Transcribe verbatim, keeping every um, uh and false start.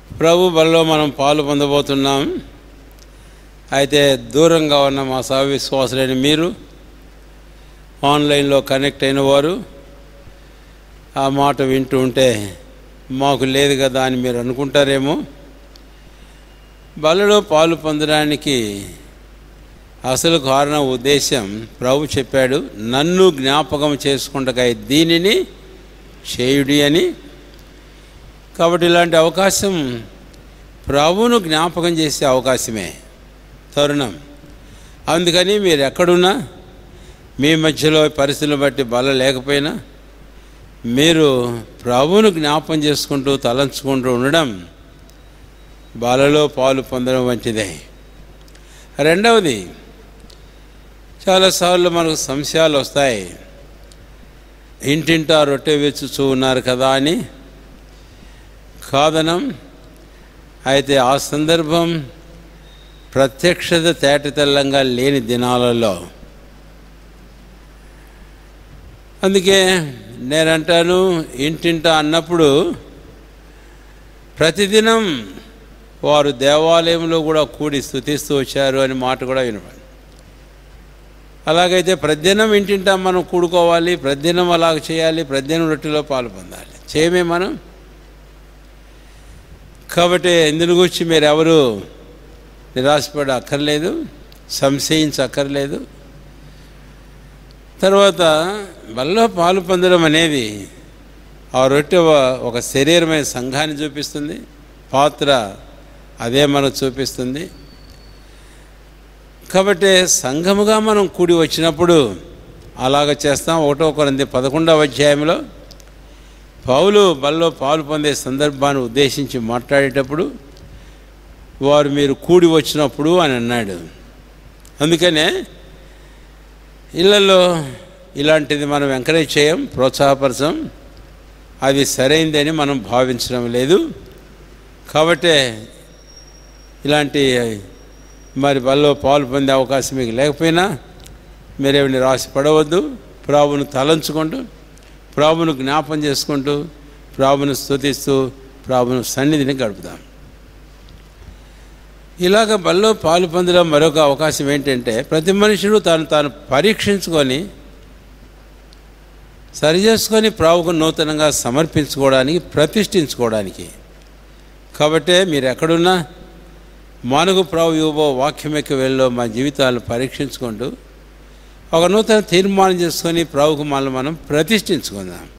ప్రభు బలిలో మనం పాలు పొందబోతున్నాం. అయితే దూరంగా ఉన్న మా సహ విశ్వాసులైన మీరు, ఆన్లైన్లో కనెక్ట్ అయిన వారు ఆ మాట వింటూ ఉంటే మాకు లేదు కదా అని మీరు అనుకుంటారేమో. బలిలో పాలు పొందడానికి అసలు కారణ ఉద్దేశం ప్రభు చెప్పాడు, నన్ను జ్ఞాపకం చేసుకుంటకై దీనిని చేయుడి అని. కాబట్టి ఇలాంటి అవకాశం ప్రభువును జ్ఞాపకం చేసే అవకాశమే తరుణం. అందుకని మీరు ఎక్కడున్నా, మీ మధ్యలో పరిస్థితులను బట్టి బల లేకపోయినా మీరు ప్రభువును జ్ఞాపకం చేసుకుంటూ తలంచుకుంటూ ఉండడం బలలో పాలు పొందడం వంటిదే. రెండవది, చాలాసార్లు మనకు సంశయాలు వస్తాయి. ఇంటింటా రొట్టె వెచ్చుచూ ఉన్నారు కదా అని కాదనం. అయితే ఆ సందర్భం ప్రత్యక్షత తేటతెల్లంగా లేని దినాలలో. అందుకే నేనంటాను, ఇంటింటా అన్నప్పుడు ప్రతిదినం వారు దేవాలయంలో కూడా కూడి స్తుతిస్తూ వచ్చారు అని మాట కూడా వినపడి. అలాగైతే ప్రతిదినం ఇంటింటా మనం కూడుకోవాలి, ప్రతిదినం అలాగ చేయాలి, ప్రతిదినం రొట్టెలో పాలు పొందాలి. చేయమే మనం. కాబట్టి ఇందులో గురించి మీరు ఎవరు నిరాశపడి అక్కర్లేదు, సంశయించక్కర్లేదు. తర్వాత బలిలో పాలు పొందడం అనేది ఆ రొట్టె ఒక శరీరమైన సంఘాన్ని చూపిస్తుంది, పాత్ర అదే మనకు చూపిస్తుంది. కాబట్టి సంఘముగా మనం కూడి వచ్చినప్పుడు అలాగ చేస్తాం. ఒకటో కొరింథీ పదకొండవ అధ్యాయంలో పౌలు బలిలో పాలు పొందే సందర్భాన్ని ఉద్దేశించి మాట్లాడేటప్పుడు వారు మీరు కూడి వచ్చినప్పుడు అని అన్నాడు. అందుకనే ఇళ్లలో ఇలాంటిది మనం ఎంకరేజ్ చేయం, ప్రోత్సాహపరచం. అది సరైందని మనం భావించడం లేదు. కాబట్టే ఇలాంటి మరి బలిలో పాలు పొందే అవకాశం మీకు లేకపోయినా మీరేమి నిరాశపడవద్దు. ప్రభువును తలంచుకుంటూ, ప్రభువును జ్ఞాపం చేసుకుంటూ, ప్రభువును స్తుతిస్తూ, ప్రభువును సన్నిధిని గడుపుదాం. ఇలాగ బలిలో పాలు పొందడం మరొక అవకాశం ఏంటంటే, ప్రతి మనుషుడు తాను తాను పరీక్షించుకొని సరిచేసుకొని ప్రభువుకు నూతనంగా సమర్పించుకోవడానికి, ప్రతిష్ఠించుకోవడానికి. కాబట్టే మీరు ఎక్కడున్నా మనకు ప్రభు యువో వాక్యం యొక్క వెళ్ళో మా జీవితాలను పరీక్షించుకుంటూ ఒక నూతన తీర్మానం చేసుకొని ప్రభువుకు మనల్ని మనం ప్రతిష్ఠించుకుందాం.